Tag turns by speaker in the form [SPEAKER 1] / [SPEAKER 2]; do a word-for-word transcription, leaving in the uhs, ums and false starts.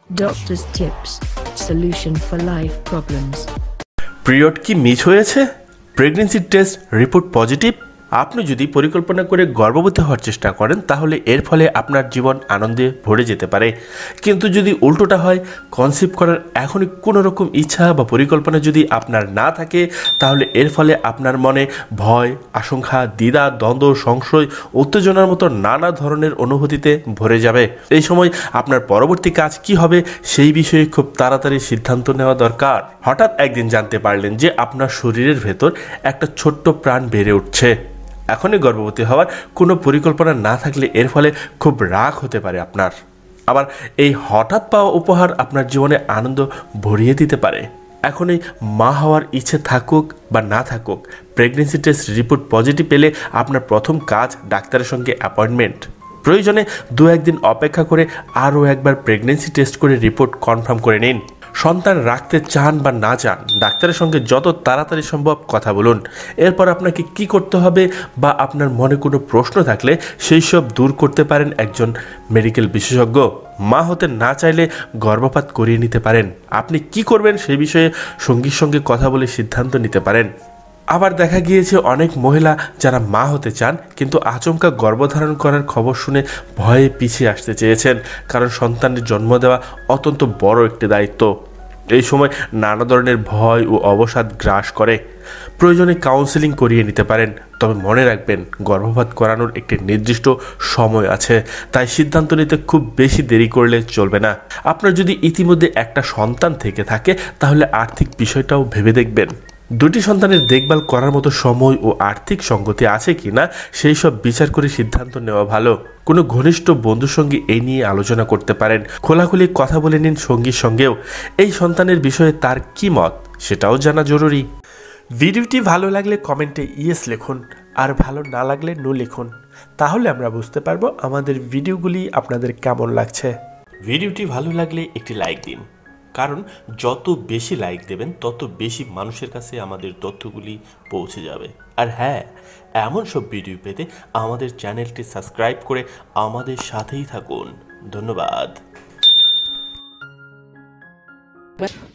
[SPEAKER 1] Doctor's tips, solution for life problems.
[SPEAKER 2] Period কি miss হয়েছে? Pregnancy test report positive? আপনি যদি পরিকল্পনা করে গর্ভবতী হওয়ার চেষ্টা করেন তাহলে এর ফলে আপনার জীবন আনন্দে ভরে যেতে পারে, কিন্তু যদি উল্টোটা হয়, কনসিভ করার এখনই কোনো রকম ইচ্ছা বা পরিকল্পনা যদি আপনার না থাকে তাহলে এর ফলে আপনার মনে ভয়, আশঙ্কা, দ্বিধা, দ্বন্দ্ব, সংশয়, উত্তেজনার মতো নানা ধরনের অনুভূতিতে ভরে যাবে। এই সময় আপনার পরবর্তী কাজ কি হবে সেই বিষয়ে খুব তাড়াতাড়ি সিদ্ধান্ত নেওয়া দরকার। হঠাৎ একদিন জানতে পারলেন যে আপনার শরীরের ভেতর একটা ছোট্ট প্রাণ বেড়ে উঠছে। এখনই গর্ভবতী হওয়ার কোনো পরিকল্পনা না থাকলে এর ফলে খুব রাগ হতে পারে আপনার। আবার এই হঠাৎ পাওয়া উপহার আপনার জীবনে আনন্দ ভরিয়ে দিতে পারে। এখনই মা হওয়ার ইচ্ছে থাকুক বা না থাকুক, প্রেগনেন্সি টেস্ট রিপোর্ট পজিটিভ পেলে আপনার প্রথম কাজ ডাক্তারের সঙ্গে অ্যাপয়েন্টমেন্ট। প্রয়োজনে দু একদিন অপেক্ষা করে আরও একবার প্রেগনেন্সি টেস্ট করে রিপোর্ট কনফার্ম করে নিন। সন্তান রাখতে চান বা না চান, ডাক্তারের সঙ্গে যত তাড়াতাড়ি সম্ভব কথা বলুন। এরপর আপনাকে কি করতে হবে বা আপনার মনে কোনো প্রশ্ন থাকলে সেই সব দূর করতে পারেন একজন মেডিকেল বিশেষজ্ঞ। মা হতে না চাইলে গর্ভপাত করিয়ে নিতে পারেন। আপনি কি করবেন সেই বিষয়ে সঙ্গীর সঙ্গে কথা বলে সিদ্ধান্ত নিতে পারেন। আবার দেখা গিয়েছে অনেক মহিলা যারা মা হতে চান কিন্তু আচমকা গর্ভধারণ করার খবর শুনে ভয়ে পিছিয়ে আসতে চেয়েছেন, কারণ সন্তানের জন্ম দেওয়া অত্যন্ত বড় একটি দায়িত্ব। এই সময় নানা ধরনের ভয় ও অবসাদ গ্রাস করে। প্রয়োজনে কাউন্সেলিং করিয়ে নিতে পারেন, তবে মনে রাখবেন গর্ভপাত করানোর একটি নির্দিষ্ট সময় আছে, তাই সিদ্ধান্ত নিতে খুব বেশি দেরি করলে চলবে না। আপনার যদি ইতিমধ্যে একটা সন্তান থেকে থাকে তাহলে আর্থিক বিষয়টাও ভেবে দেখবেন। দুটি সন্তানের দেখভাল করার মতো সময় ও আর্থিক সঙ্গতি আছে কিনা সেই সব বিচার করে সিদ্ধান্ত নেওয়া ভালো। কোনো ঘনিষ্ঠ বন্ধুর সঙ্গে এই নিয়ে আলোচনা করতে পারেন। খোলাখুলি কথা বলে নিন সঙ্গীর সঙ্গেও। এই সন্তানের বিষয়ে তার কি মত সেটাও জানা জরুরি। ভিডিওটি ভালো লাগলে কমেন্টে ইয়েস লিখুন, আর ভালো না লাগলে নো লিখুন। তাহলে আমরা বুঝতে পারবো আমাদের ভিডিওগুলি আপনাদের কেমন লাগছে। ভিডিওটি ভালো লাগলে একটি লাইক দিন, কারণ যত বেশি লাইক দেবেন তত বেশি মানুষের কাছে আমাদের তথ্যগুলি পৌঁছে যাবে। আর হ্যাঁ, এমন সব ভিডিও পেতে আমাদের চ্যানেলটি সাবস্ক্রাইব করে আমাদের সাথেই থাকুন। ধন্যবাদ।